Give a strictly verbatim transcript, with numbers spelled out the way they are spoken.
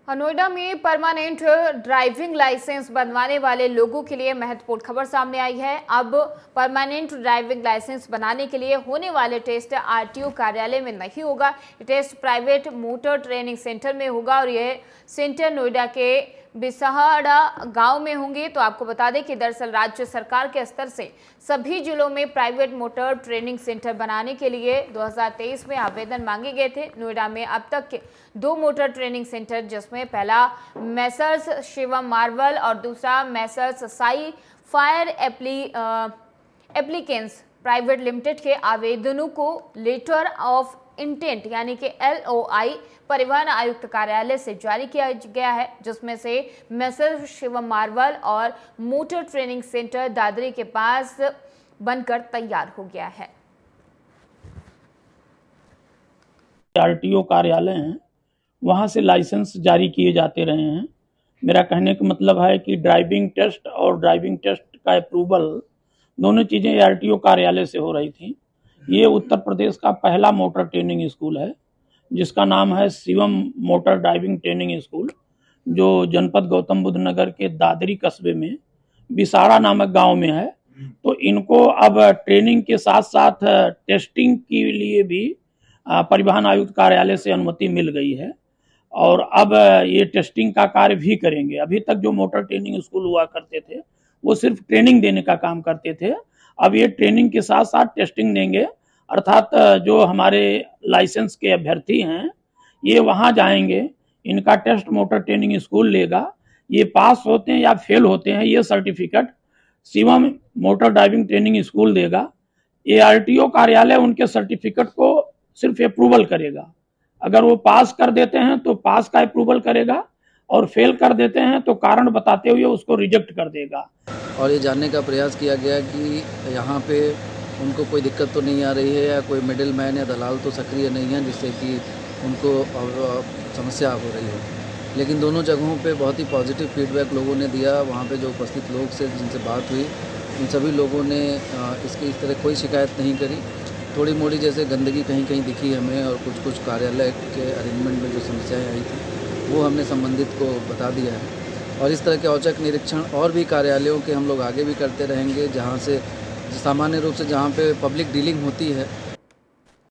नोएडा में permanent driving licence बनवाने वाले लोगों के लिए महत्वपूर्ण खबर सामने आई है। अब परमानेंट ड्राइविंग लाइसेंस बनाने के लिए होने वाले टेस्ट आरटीओ कार्यालय में नहीं होगा। ये test private motor training centre में होगा और यह सेंटर नोएडा के बिसहाड़ा गांव में होंगे। तो आपको बता दें कि दरअसल राज्य सरकार के स्तर से सभी जिलों में प्राइवेट मोटर ट्रेनिंग सेंटर बनाने के लिए दो हज़ार तेईस में आवेदन मांगे गए थे। नोएडा में अब तक के दो मोटर ट्रेनिंग सेंटर, जिसमें पहला मैसर्स शिवम मार्वल और दूसरा messrs Sai fire appli appliances private limited के आवेदनों को लेटर ऑफ इंटेंट यानी कि एल ओ आई परिवहन आयुक्त कार्यालय से जारी किया गया है, जिसमें से मैसर्स शिवम मार्वल और मोटर ट्रेनिंग सेंटर दादरी के पास बनकर तैयार हो गया है। आरटीओ कार्यालय हैं, वहां से लाइसेंस जारी किए जाते रहे हैं। मेरा कहने का मतलब है कि ड्राइविंग टेस्ट और ड्राइविंग टेस्ट का अप्रूवल दोनों चीज़ें आरटीओ कार्यालय से हो रही थी। ये उत्तर प्रदेश का पहला मोटर ट्रेनिंग स्कूल है, जिसका नाम है Shivam motor driving training school, जो जनपद गौतम बुद्ध नगर के दादरी कस्बे में बिसाड़ा नामक गांव में है। तो इनको अब ट्रेनिंग के साथ साथ टेस्टिंग के लिए भी परिवहन आयुक्त कार्यालय से अनुमति मिल गई है और अब ये टेस्टिंग का कार्य भी करेंगे। अभी तक जो मोटर ट्रेनिंग स्कूल हुआ करते थे वो सिर्फ ट्रेनिंग देने का काम करते थे, अब ये ट्रेनिंग के साथ साथ टेस्टिंग देंगे। अर्थात जो हमारे लाइसेंस के अभ्यर्थी हैं ये वहाँ जाएंगे, इनका टेस्ट मोटर ट्रेनिंग स्कूल लेगा, ये पास होते हैं या फेल होते हैं ये certificate Shivam motor driving training school देगा। ये आरटीओ कार्यालय उनके सर्टिफिकेट को सिर्फ अप्रूवल करेगा। अगर वो पास कर देते हैं तो पास का अप्रूवल करेगा और फेल कर देते हैं तो कारण बताते हुए उसको रिजेक्ट कर देगा। और ये जानने का प्रयास किया गया कि यहाँ पे उनको कोई दिक्कत तो नहीं आ रही है या कोई मिडिल मैन या दलाल तो सक्रिय नहीं है जिससे कि उनको समस्या हो रही हो। लेकिन दोनों जगहों पे बहुत ही पॉजिटिव फीडबैक लोगों ने दिया। वहाँ पे जो उपस्थित लोग से जिनसे बात हुई उन सभी लोगों ने इसकी इस तरह कोई शिकायत नहीं करी। थोड़ी मोड़ी जैसे गंदगी कहीं कहीं दिखी हमें और कुछ कुछ कार्यालय के अरेंजमेंट में जो समस्याएँ आई थी वो हमने संबंधित को बता दिया है। और इस तरह के औचक निरीक्षण और भी कार्यालयों के हम लोग आगे भी करते रहेंगे, जहाँ से सामान्य रूप से जहाँ पे पब्लिक डीलिंग होती है